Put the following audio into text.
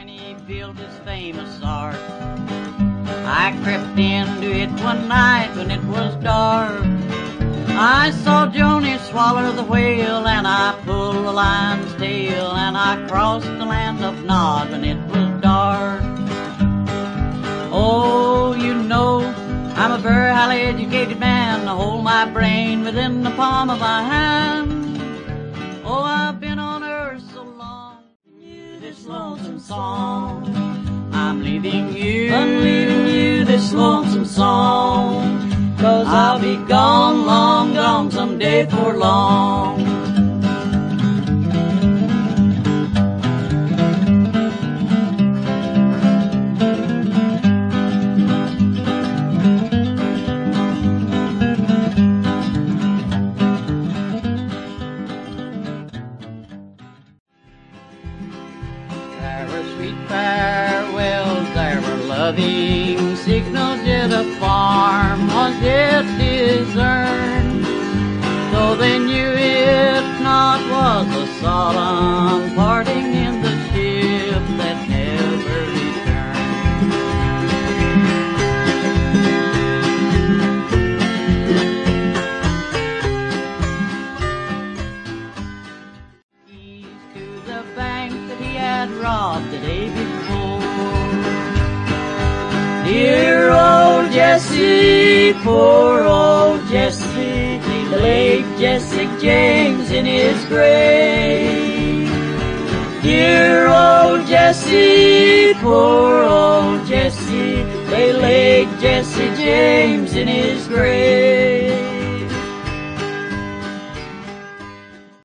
when he built his famous ark. I crept into it one night when it was dark. I saw Joni swallow the whale, and I pulled the lion's tail, and I crossed the land of Nod when it was dark. Oh, you know, I'm a very highly educated man. I hold my brain within the palm of my hand. Oh, I've been on earth so long. This lonesome song, I'm leaving you this lonesome song. 'Cause I'll be gone, long gone, someday for long. There were sweet farewells, there were loving signals, yet a farm was yet discerned. Though they knew it not was a solemn parting in the ship that never returned. Keys to the bank that he had robbed the day before. Dear old Jesse, poor old Jesse, the late Jesse James in his grave. Dear old Jesse, poor old Jesse, the late Jesse James in his grave.